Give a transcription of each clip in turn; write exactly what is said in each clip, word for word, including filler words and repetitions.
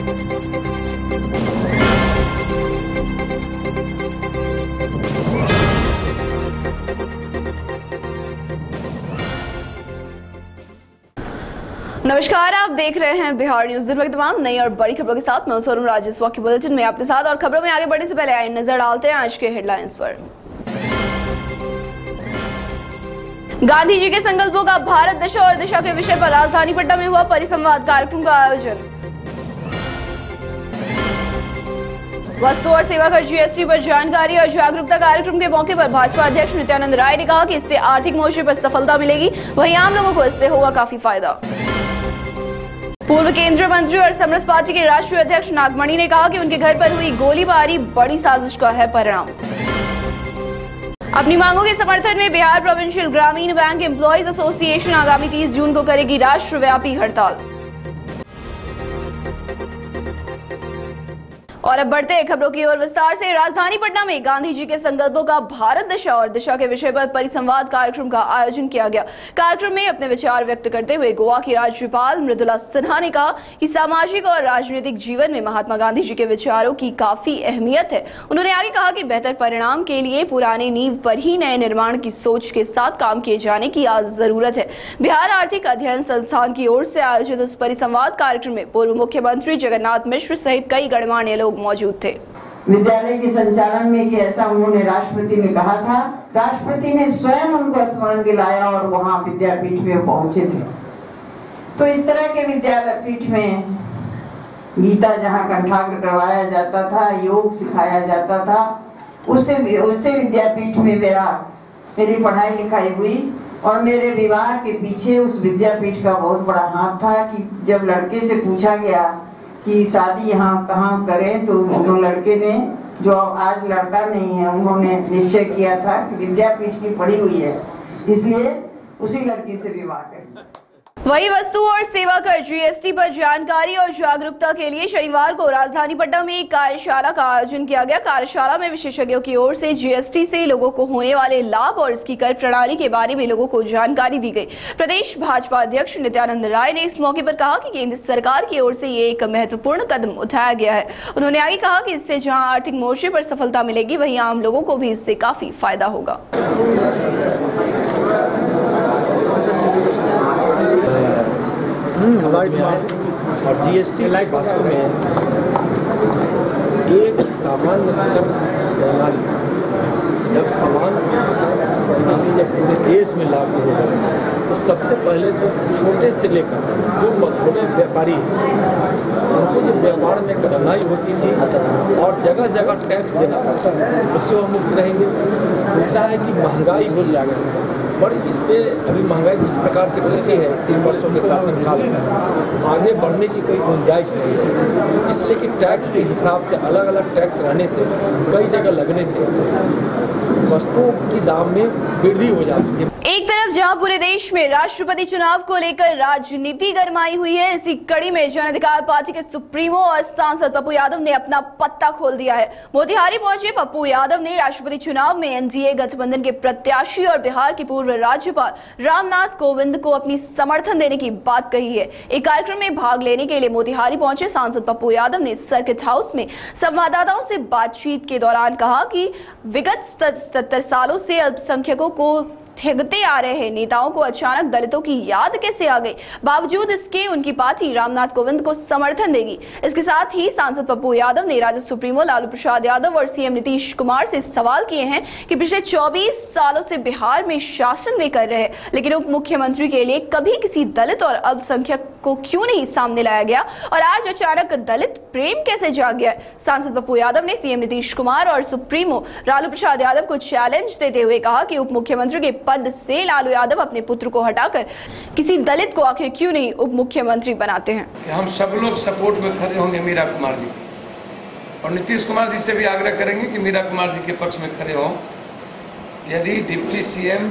नमस्कार, आप देख रहे हैं बिहार न्यूज। दिन में तमाम नई और बड़ी खबरों के साथ मैं सोनम राजेश की बुलेटिन में आपके साथ। और खबरों में आगे बढ़ने से पहले आइए नजर डालते हैं आज के हेडलाइंस पर। गांधी जी के संकल्पों का भारत दशा और दिशा के विषय पर राजधानी पटना में हुआ परिसंवाद कार्यक्रम का आयोजन। वस्तु और सेवा कर जीएसटी पर जानकारी और जागरूकता कार्यक्रम के मौके पर भाजपा अध्यक्ष नित्यानंद राय ने कहा कि इससे आर्थिक मोर्चे पर सफलता मिलेगी, वहीं आम लोगों को इससे होगा काफी फायदा। पूर्व केंद्रीय मंत्री और समरस पार्टी के राष्ट्रीय अध्यक्ष नागमणि ने कहा कि उनके घर पर हुई गोलीबारी बड़ी साजिश का है परिणाम। अपनी मांगों के समर्थन में Bihar provincial Gramin bank employees association आगामी तीस जून को करेगी राष्ट्रव्यापी हड़ताल। और अब बढ़ते हैं खबरों की ओर विस्तार से। राजधानी पटना में गांधी जी के संकल्पों का भारत दशा और दिशा के विषय पर परिसंवाद कार्यक्रम का आयोजन किया गया। कार्यक्रम में अपने विचार व्यक्त करते हुए गोवा की राज्यपाल मृदुला सिन्हा ने कहा कि सामाजिक और राजनीतिक जीवन में महात्मा गांधी जी के विचारों की काफी अहमियत है। उन्होंने आगे कहा कि बेहतर परिणाम के लिए पुराने नींव पर ही नए निर्माण की सोच के साथ काम किए जाने की आज जरूरत है। बिहार आर्थिक अध्ययन संस्थान की ओर से आयोजित इस परिसंवाद कार्यक्रम में पूर्व मुख्यमंत्री जगन्नाथ मिश्र सहित कई गणमान्य लोग मौजूद थे। विद्यालय के संचालन में कि ऐसा उन्होंने राष्ट्रपति ने कहा था। राष्ट्रपति ने स्वयं उनको स्मरण दिलाया और वहां विद्यापीठ में पहुंचे थे। तो इस तरह के विद्यापीठ में गीता जहां कंठाग्र करवाया जाता था, योग सिखाया जाता था, उससे उससे विद्यापीठ में मेरा मेरी पढ़ाई लिखाई हुई। और मेरे विवाह के पीछे उस विद्यापीठ का बहुत बड़ा हाथ था कि जब लड़के से पूछा गया कि शादी यहाँ कहाँ करें, तो उन लड़के ने, जो आज लड़का नहीं है, उन्होंने निश्चय किया था कि विद्यापीठ की पढ़ी हुई है, इसलिए उसी लड़की से विवाह करें। वही वस्तु और सेवा कर जीएसटी पर जानकारी और जागरूकता के लिए शनिवार को राजधानी पटना में एक कार्यशाला का आयोजन किया गया। कार्यशाला में विशेषज्ञों की ओर से जीएसटी से लोगों को होने वाले लाभ और इसकी कर प्रणाली के बारे में लोगों को जानकारी दी गई। प्रदेश भाजपा अध्यक्ष नित्यानंद राय ने इस मौके पर कहा कि केंद्र सरकार की ओर से ये एक महत्वपूर्ण कदम उठाया गया है। उन्होंने आगे कहा कि इससे जहाँ आर्थिक मोर्चे पर सफलता मिलेगी, वहीं आम लोगों को भी इससे काफी फायदा होगा। समझ में आए और जीएसटी वास्तव में एक सामान्य कर प्रणाली, जब सामान्य प्रणाली जब पूरे देश में लागू होगा तो सबसे पहले तो छोटे से लेकर जो मझोले व्यापारी हैं उनको जो व्यापार में कठिनाई होती थी और जगह जगह टैक्स देना पड़ता है, उससे वो मुक्त रहेंगे। दूसरा है कि महंगाई हो जाएगी बड़ी, इस पे अभी महंगाई जिस प्रकार से बढ़ती है तीन वर्षों के शासनकाल में आगे बढ़ने की कोई गुंजाइश नहीं है, इसलिए कि टैक्स के हिसाब से अलग अलग टैक्स रहने से कई जगह लगने से वस्तुओं की दाम में वृद्धि हो जाती है। एक तरफ जहां पूरे देश में राष्ट्रपति चुनाव को लेकर राजनीति गरमाई हुई है, इसी कड़ी में जन अधिकार पार्टी के सुप्रीमो और सांसद पप्पू यादव ने अपना पत्ता खोल दिया है। मोतिहारी पहुंचे पप्पू यादव ने राष्ट्रपति चुनाव में एनडीए गठबंधन के प्रत्याशी और बिहार के पूर्व राज्यपाल रामनाथ कोविंद को अपनी समर्थन देने की बात कही है। एक कार्यक्रम में भाग लेने के लिए मोतिहारी पहुंचे सांसद पप्पू यादव ने सर्किट हाउस में संवाददाताओं से बातचीत के दौरान कहा कि विगत सत्तर सालों से अल्पसंख्यकों को ठगते आ रहे हैं नेताओं को अचानक दलितों की याद कैसे आ गई। बावजूद इसके उनकी पार्टी रामनाथ कोविंद को समर्थन देगी। इसके साथ ही सांसद पप्पू यादव ने राजद सुप्रीमो लालू प्रसाद यादव और सीएम नीतीश कुमार से सवाल किए हैं कि पिछले चौबीस सालों से बिहार में शासन वे कर रहे हैं, लेकिन उप मुख्यमंत्री के लिए कभी किसी दलित और अल्पसंख्यक को क्यों नहीं सामने लाया गया और आज अचानक दलित प्रेम कैसे जाग गया। सांसद पप्पू यादव ने सीएम नीतीश कुमार और सुप्रीमो लालू प्रसाद यादव को चैलेंज देते हुए कहा कि उप मुख्यमंत्री के पद से लालू यादव अपने पुत्र को हटाकर किसी दलित को आखिर क्यों नहीं उप मुख्यमंत्री बनाते हैं। कि हम सब लोग सपोर्ट में खड़े होंगे मीरा कुमार जी और नीतीश कुमार जी से भी आग्रह करेंगे कि मीरा कुमार जी के पक्ष में खड़े हों। यदि डिप्टी सीएम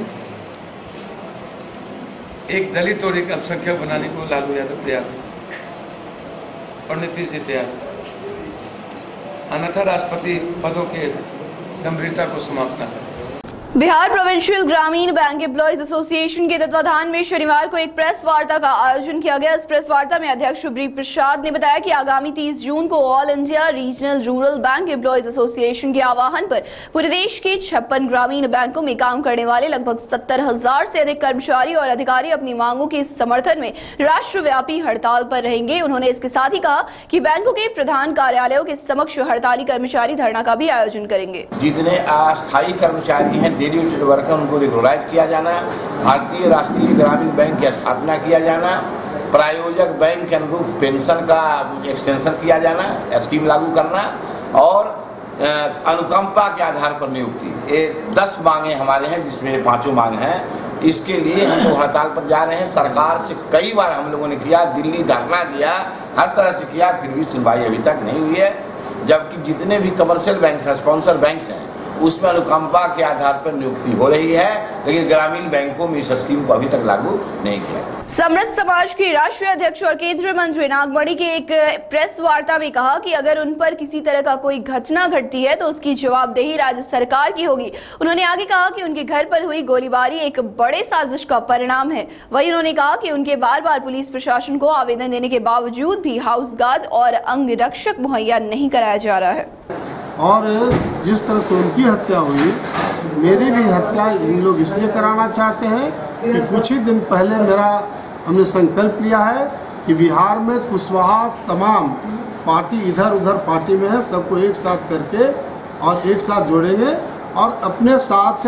एक दलित और एक अल्पसंख्यक बनाने को लालू यादव तैयार है और नीतीश जी तैयार है, अन्यथा राष्ट्रपति पदों के गंभीरता को समाप्त न करें। Bihar provincial Gramin bank employees association के तत्वाधान में शनिवार को एक प्रेस वार्ता का आयोजन किया गया। इस प्रेस वार्ता में अध्यक्ष सुब्री प्रसाद ने बताया कि आगामी तीस जून को all India regional rural bank employees association के आह्वान पर पूरे देश के छप्पन ग्रामीण बैंकों में काम करने वाले लगभग सत्तर हजार से अधिक कर्मचारी और अधिकारी अपनी मांगों के समर्थन में राष्ट्रव्यापी हड़ताल पर रहेंगे। उन्होंने इसके साथ ही कहा कि बैंकों के प्रधान कार्यालयों के समक्ष हड़ताली कर्मचारी धरना का भी आयोजन करेंगे। जितने अस्थायी कर्मचारी हैं, डेली वर्कर, उनको रेगुलराइज किया जाना, भारतीय राष्ट्रीय ग्रामीण बैंक की स्थापना किया जाना, प्रायोजक बैंक के अनुरूप पेंशन का एक्सटेंशन किया जाना, स्कीम लागू करना और अनुकंपा के आधार पर नियुक्ति। ये दस मांगे हमारे हैं, जिसमें पांचों मांग हैं। इसके लिए हम लोग हड़ताल पर जा रहे हैं। सरकार से कई बार हम लोगों ने किया, दिल्ली धरना दिया, हर तरह से किया, फिर भी सुनवाई अभी तक नहीं हुई है। जबकि जितने भी कमर्शियल बैंक हैं, स्पॉन्सर बैंक हैं, उसमें अनुकंपा के आधार पर नियुक्ति हो रही है, लेकिन ग्रामीण बैंकों में इस स्कीम को अभी तक लागू नहीं किया। समरस समाज के राष्ट्रीय अध्यक्ष और केंद्रीय मंत्री नागमणि के एक प्रेस वार्ता में कहा कि अगर उन पर किसी तरह का कोई घटना घटती है तो उसकी जवाबदेही राज्य सरकार की होगी। उन्होंने आगे कहा कि उनके घर पर हुई गोलीबारी एक बड़े साजिश का परिणाम है। वहीं उन्होंने कहा कि उनके बार बार पुलिस प्रशासन को आवेदन देने के बावजूद भी हाउस गार्ड और अंग रक्षक मुहैया नहीं कराया जा रहा है। और जिस तरह से उनकी हत्या हुई, मेरी भी हत्या इन लोग इसलिए कराना चाहते हैं कि कुछ ही दिन पहले मेरा हमने संकल्प लिया है कि बिहार में कुशवाहा तमाम पार्टी इधर उधर पार्टी में है, सबको एक साथ करके और एक साथ जोड़ेंगे और अपने साथ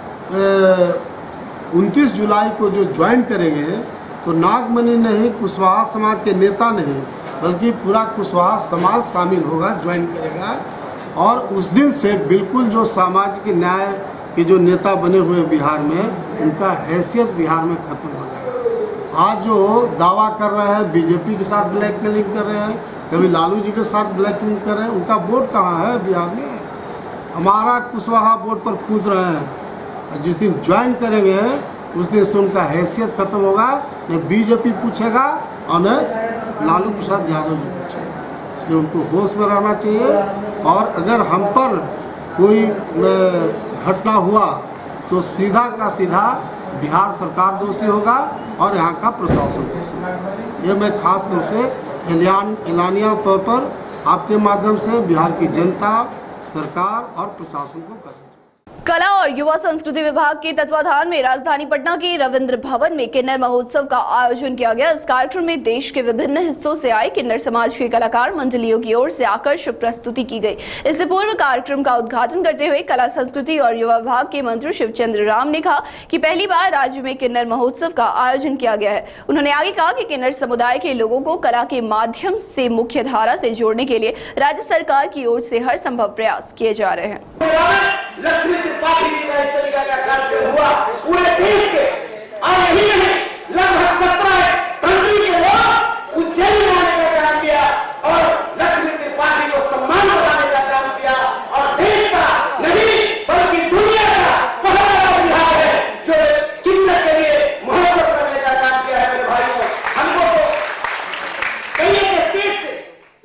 उनतीस जुलाई को जो ज्वाइन करेंगे तो नागमणि नहीं, कुशवाहा समाज के नेता नहीं, बल्कि पूरा कुशवाहा समाज शामिल होगा, ज्वाइन करेगा। और उस दिन से बिल्कुल जो सामाजिक न्याय के जो नेता बने हुए बिहार में, उनका हैसियत बिहार में खत्म हो जाएगा। आज जो दावा कर रहे हैं बीजेपी के साथ ब्लैकमेलिंग कर रहे हैं, कभी लालू जी के साथ ब्लैकमेलिंग कर रहे हैं, उनका वोट कहाँ है बिहार में? हमारा कुशवाहा वोट पर कूद रहे हैं। जिस दिन ज्वाइन करेंगे उस दिन से उनका हैसियत खत्म होगा। न बीजेपी पूछेगा और न लालू प्रसाद यादव जी पूछेगा। इसलिए उनको होश में रहना चाहिए। और अगर हम पर कोई घटना हुआ तो सीधा का सीधा बिहार सरकार दोषी होगा और यहाँ का प्रशासन दोषी होगा। ये मैं खास तौर से ऐलान ऐलानिया तौर पर आपके माध्यम से बिहार की जनता, सरकार और प्रशासन को कर कला और युवा संस्कृति विभाग के तत्वाधान में राजधानी पटना के रविंद्र भवन में किन्नर महोत्सव का आयोजन किया गया। इस कार्यक्रम में देश के विभिन्न हिस्सों से आए किन्नर समाज के कलाकार मंडलियों की ओर से आकर्षक प्रस्तुति की गई। इससे पूर्व कार्यक्रम का उद्घाटन करते हुए कला संस्कृति और युवा विभाग के मंत्री शिवचंद्र राम ने कहा कि पहली बार राज्य में किन्नर महोत्सव का आयोजन किया गया है। उन्होंने आगे कहा कि किन्नर समुदाय के लोगों को कला के माध्यम से मुख्य धारा से जोड़ने के लिए राज्य सरकार की ओर से हर संभव प्रयास किए जा रहे हैं। लक्ष्मी त्रिपाठी का इस तरीका का कार्य हुआ पूरे देश के, और यही नहीं, लगभग सत्रह कंट्री के लोग उज्जैन आने का काम किया और लक्ष्मी त्रिपाठी को सम्मान बढ़ाने का काम किया और देश का नहीं बल्कि दुनिया का पहला बिहार है जो किन्नर के लिए महोत्सव करने का काम किया है। मेरे भाइयों, हमको कई एक स्टेट से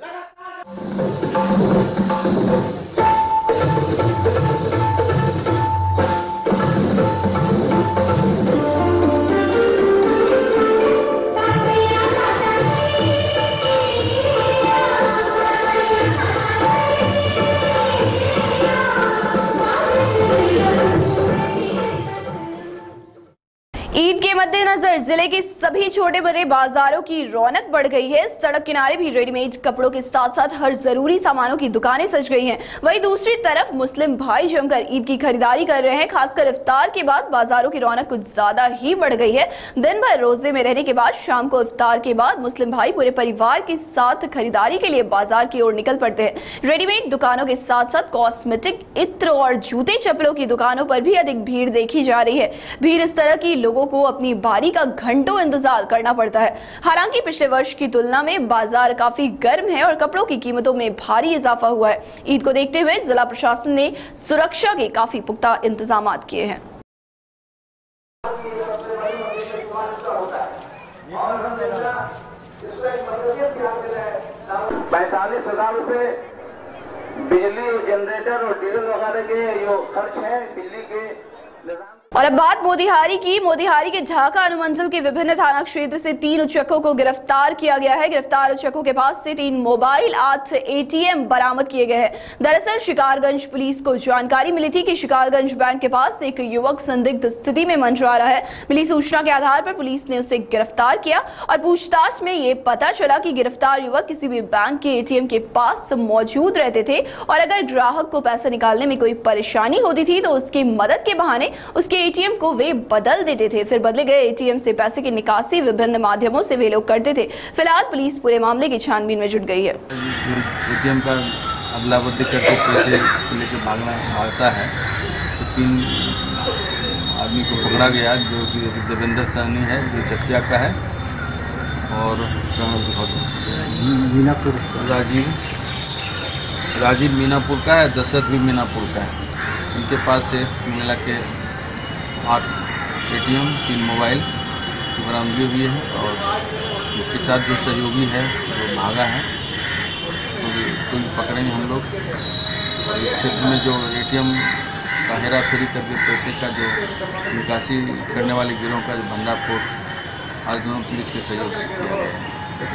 ईद के मद्देनजर जिले के सभी छोटे बड़े बाजारों की रौनक बढ़ गई है। सड़क किनारे भी रेडीमेड कपड़ों के साथ साथ हर जरूरी सामानों की दुकानें सज गई हैं। वहीं दूसरी तरफ मुस्लिम भाई जमकर ईद की खरीदारी कर रहे हैं। खासकर इफ्तार के बाद बाजारों की रौनक कुछ ज्यादा ही बढ़ गई है। दिन भर रोजे में रहने के बाद शाम को इफ्तार के बाद मुस्लिम भाई पूरे परिवार के साथ खरीदारी के लिए बाजार की ओर निकल पड़ते हैं। रेडीमेड दुकानों के साथ साथ कॉस्मेटिक, इत्र और जूते चप्पलों की दुकानों पर भी अधिक भीड़ देखी जा रही है। भीड़ इस तरह की लोगों को अपनी बारी का घंटों इंतजार करना पड़ता है। हालांकि पिछले वर्ष की तुलना में बाजार काफी गर्म है और कपड़ों की कीमतों में भारी इजाफा हुआ है। ईद को देखते हुए जिला प्रशासन ने सुरक्षा के काफी पुख्ता इंतजाम किए हैं। पैंतालीस हजार रूपए बिजली, जनरेटर और डीजल वगैरह के जो खर्च है, बिजली के और अब बात मोतिहारी की। मोतिहारी के ढाका अनुमंडल के विभिन्न थाना क्षेत्र से तीन उच्चकों को गिरफ्तार किया गया है। गिरफ्तार उच्चकों के पास से तीन मोबाइल, आठ एटीएम बरामद किए गए हैं। दरअसल शिकारगंज पुलिस को जानकारी मिली थी कि शिकारगंज बैंक के पास एक युवक संदिग्ध स्थिति में मंडरा रहा है। मिली सूचना के आधार पर पुलिस ने उसे गिरफ्तार किया और पूछताछ में ये पता चला कि गिरफ्तार युवक किसी भी बैंक के एटीएम के पास मौजूद रहते थे और अगर ग्राहक को पैसा निकालने में कोई परेशानी होती थी तो उसकी मदद के बहाने उसके एटीएम को वे बदल देते थे। फिर बदले गए एटीएम से पैसे की निकासी विभिन्न माध्यमों से वे लोग करते थे। फिलहाल पुलिस पूरे मामले की छानबीन में जुट गई है। एटीएम का अदला बदली करके पैसे लेके भागना भागता है तो तीन आदमी को पकड़ा गया, जो कि देवेंद्र सहनी है जो चकिया का है, और मीनापुर राजीव राजीव मीनापुर का है, दशरथ भी मीनापुर का है। इनके पास से मिला के आठ एटीएम, तीन मोबाइल की बरामदगी हुई है और इसके साथ जो सहयोगी है जो भागा है उसको भी उसको भी पकड़ेंगे हम लोग। इस क्षेत्र में जो एटीएम का हेरा फेरी करके पैसे का जो निकासी करने वाले गिरोह का जो भंडाफोड़ आज दोनों पुलिस के सहयोग से किया गया है।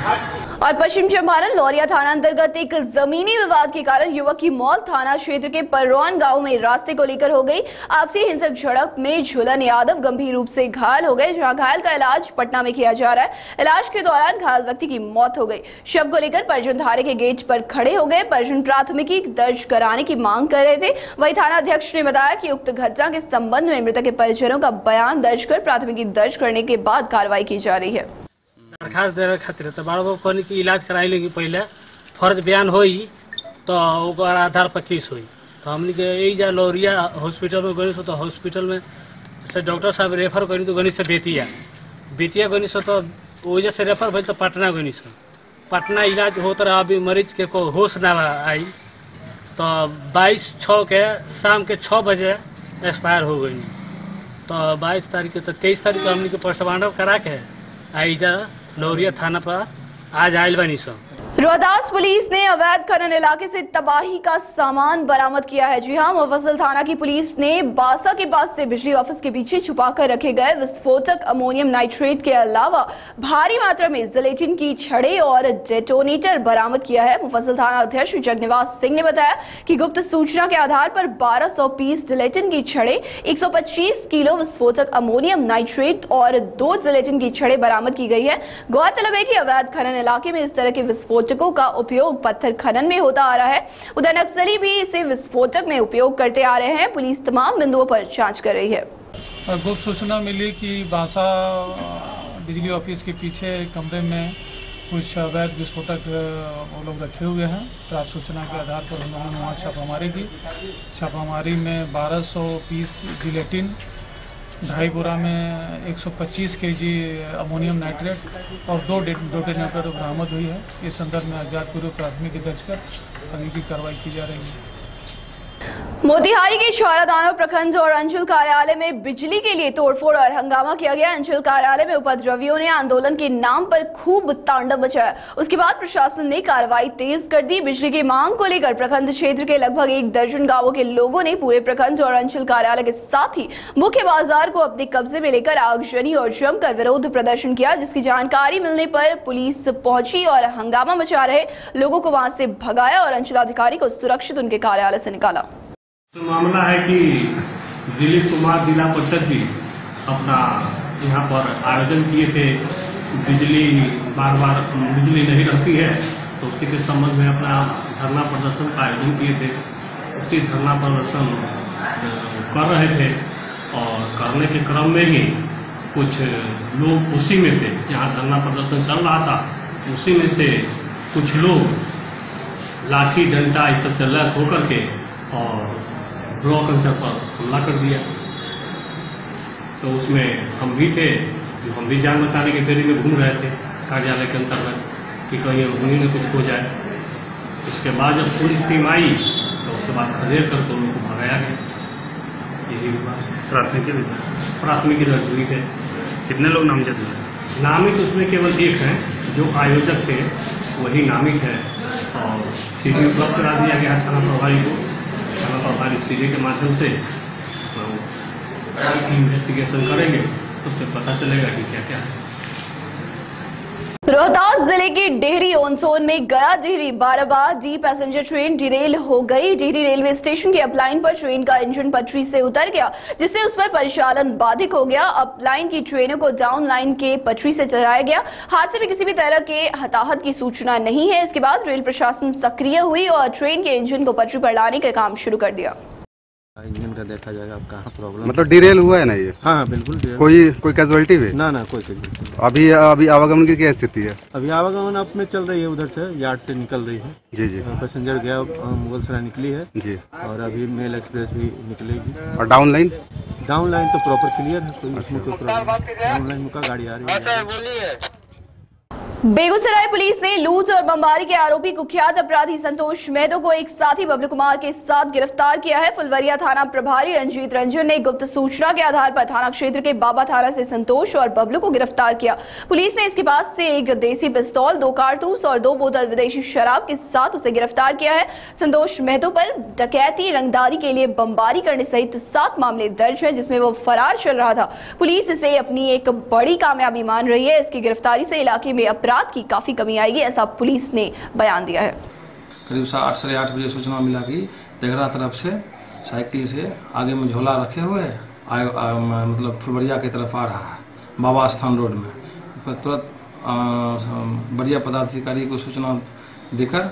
और पश्चिम चंपारण लौरिया थाना अंतर्गत एक जमीनी विवाद के कारण युवक की मौत थाना क्षेत्र के पररौन गांव में रास्ते को लेकर हो गई। आपसी हिंसक झड़प में झूलन यादव गंभीर रूप से घायल हो गए, जहां घायल का इलाज पटना में किया जा रहा है। इलाज के दौरान घायल व्यक्ति की मौत हो गई। शव को लेकर परजुन थाने के गेट पर खड़े हो गए। परजुन प्राथमिकी दर्ज कराने की मांग कर रहे थे। वही थाना अध्यक्ष ने बताया कि उक्त घटना के संबंध में मृतक के परिजनों का बयान दर्ज कर प्राथमिकी दर्ज करने के बाद कार्रवाई की जा रही है। दरखास्त देने खातिर तो बड़ा बाबू कहनी कि इलाज कराई लेंगे, पहले फर्ज बयान होई तो ओकर आधार पर केस हुई। तो हमने के यही जा लौरिया हॉस्पिटल में गई तो हॉस्पिटल में से डॉक्टर साहब रेफर करी तो गनी से बेतिया बेतिया गनी से तो वजह से रेफर भई तो पटना गनी से पटना इलाज होता रहा। अभी मरीज के को होश ना आई तो बाईस छः के शाम के छः बजे एक्सपायर हो गई। तो बाईस तारीख के तो तेईस तारीख को हमने के पोस्टमार्टम करा के आई जा लौरिया थाना पर आज आयल बनी सब। रोहतास पुलिस ने अवैध खनन इलाके से तबाही का सामान बरामद किया है। जी हां, मुफस्सिल थाना की पुलिस ने बासा के पास से बिजली ऑफिस के पीछे छुपाकर रखे गए विस्फोटक अमोनियम नाइट्रेट के अलावा भारी मात्रा में जिलेटिन की छड़ें और डेटोनेटर बरामद किया है। मुफस्सिल थाना अध्यक्ष जगनिवास सिंह ने बताया कि गुप्त सूचना के आधार पर बारह सौ पीस जिलेटिन की छड़ें, एक सौ पच्चीस किलो विस्फोटक अमोनियम नाइट्रेट और दो जिलेटिन की छड़ें बरामद की गई है। गौरतलब है कि अवैध खनन इलाके में इस तरह के विस्फोटकों का उपयोग पत्थर खनन में होता आ रहा है। उधर नक्सली भी इसे विस्फोटक में उपयोग करते आ रहे हैं। पुलिस तमाम बिंदुओं पर जांच कर रही है। गुप्त सूचना मिली कि बासा बिजली ऑफिस के पीछे कमरे में कुछ अवैध विस्फोटक वो लोग रखे हुए हैं। प्राप्त सूचना के आधार पर उन्होंने वहाँ छापामारी की। छापामारी में बारह सौ पीस जिलेटिन, ढाई बोरा में एक सौ पच्चीस केजी अमोनियम नाइट्रेट और दो डेटोनेटर बरामद हुई है। इस संदर्भ में अज्ञातपूर्वक प्राथमिकी दर्ज कर आगे की कार्रवाई की जा रही है। मोतिहारी के छौरा दानो प्रखंड और अंचल कार्यालय में बिजली के लिए तोड़फोड़ और हंगामा किया गया। अंचल कार्यालय में उपद्रवियों ने आंदोलन के नाम पर खूब तांडव मचाया। उसके बाद प्रशासन ने कार्रवाई तेज कर दी। बिजली की मांग को लेकर प्रखंड क्षेत्र के लगभग एक दर्जन गांवों के लोगों ने पूरे प्रखंड और अंचल कार्यालय के साथ ही मुख्य बाजार को अपने कब्जे में लेकर आगजनी और जमकर विरोध प्रदर्शन किया, जिसकी जानकारी मिलने पर पुलिस पहुंची और हंगामा मचा रहे लोगों को वहां से भगाया और अंचलाधिकारी को सुरक्षित उनके कार्यालय से निकाला। तो मामला है कि दिलीप कुमार जिला परिषद जी अपना यहाँ पर आयोजन किए थे। बिजली बार बार बिजली नहीं रहती है तो उसी के संबंध में अपना धरना प्रदर्शन का आयोजन किए थे। उसी धरना प्रदर्शन कर रहे थे और करने के क्रम में ही कुछ लोग उसी में से, जहाँ धरना प्रदर्शन चल रहा था उसी में से कुछ लोग लाठी डंडा ये सब चल रहा होकर के और ब्लॉक अंचल पर हमला कर दिया। तो उसमें हम भी थे, जो हम भी जान बचाने के फेरी में घूम रहे थे कार्यालय के अंतर्गत कि कहीं भूमि में कुछ हो जाए। उसके बाद जब पुलिस टीम आई तो उसके बाद खदेड़ कर तो उनको भगाया गया। यही हुआ। प्राथमिकी प्राथमिकी दर्ज हुई थे। कितने लोग नामजद हुए? नामित उसमें केवल एक हैं, जो आयोजक थे वही नामित है और सीडी उपलब्ध करा दिया गया थाना प्रभारी को। थाना प्रभारी सीडी के माध्यम से इन्वेस्टिगेशन करेंगे तो उससे पता चलेगा कि क्या क्या है। रोहतास जिले के डेहरी ऑन सोन में गया डेहरी बाराबादी पैसेंजर ट्रेन डिरेल हो गई। डेहरी रेलवे स्टेशन के अपलाइन पर ट्रेन का इंजन पटरी से उतर गया, जिससे उस पर परिचालन बाधित हो गया। अपलाइन की ट्रेनों को डाउन लाइन के पटरी से चलाया गया। हादसे में किसी भी तरह के हताहत की सूचना नहीं है। इसके बाद रेल प्रशासन सक्रिय हुई और ट्रेन के इंजन को पटरी पर लाने का काम शुरू कर दिया। इंजन का देखा जाएगा अब कहाँ प्रॉब्लम, मतलब डिरेल हुआ है ना ये? हाँ हाँ बिल्कुल डिरेल। कोई कोई कैजुअलिटी हुई? ना ना कोई कैजुअलिटी। अभी अभी आवागमन की क्या स्थिति है? अभी आवागमन अब में चल रही है, उधर से यार्ड से निकल रही है। जी जी। पैसेंजर गया मुगल सराय निकली है जी, और अभी मेल एक्सप्रेस भी निकलेगी। और डाउन लाइन? डाउन लाइन तो प्रॉपर क्लियर है, कोई इसमें कोई प्रॉब्लम। डाउन लाइन का गाड़ी आ रही है। बेगूसराय पुलिस ने लूट और बमबारी के आरोपी कुख्यात अपराधी संतोष मेहतो को एक साथी बबलू कुमार के साथ गिरफ्तार किया है। फुलवरिया थाना प्रभारी रंजीत रंजन ने गुप्त सूचना के आधार पर थाना क्षेत्र के बाबा थाना से संतोष और बबलू को गिरफ्तार किया। पुलिस ने इसके पास से एक देसी पिस्तौल, दो कारतूस और दो बोतल विदेशी शराब के साथ उसे गिरफ्तार किया है। संतोष मेहतो पर डकैती, रंगदारी के लिए बमबारी करने सहित सात मामले दर्ज है, जिसमें वो फरार चल रहा था। पुलिस इसे अपनी एक बड़ी कामयाबी मान रही है। इसकी गिरफ्तारी से इलाके में अपराध की काफी कमी आएगी, ऐसा पुलिस ने बयान दिया है। करीब आठ साढ़े आठ बजे सूचना मिला कि तेघरा तरफ से साइकिल से आगे में झोला रखे हुए आ, आ, मतलब फुलवरिया की तरफ आ रहा है बाबा स्थान रोड में। तुरंत बढ़िया पदाधिकारी को सूचना देकर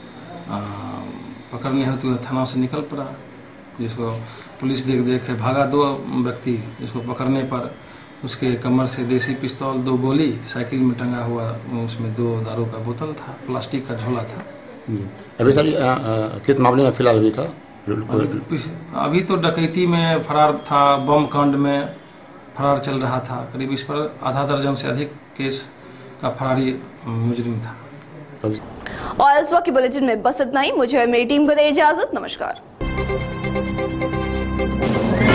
पकड़ने हेतु तो थाना से निकल पड़ा, जिसको पुलिस देख देख भागा। दो व्यक्ति जिसको पकड़ने पर उसके कमर से देसी पिस्तौल, दो गोली, साइकिल में टंगा हुआ उसमें दो दारू का बोतल था, प्लास्टिक का झोला था। अभी सर किस मामले में फिलहाल अभी था? अभी तो डकैती में फरार था, बम कांड में फरार चल रहा था। करीब इस पर आधा दर्जन से अधिक केस का फरारी मुजरिम था। और इस वक्त की बुलेटिन में बस इतना ही। मुझे और मेरी टीम को दे इजाजत। नमस्कार।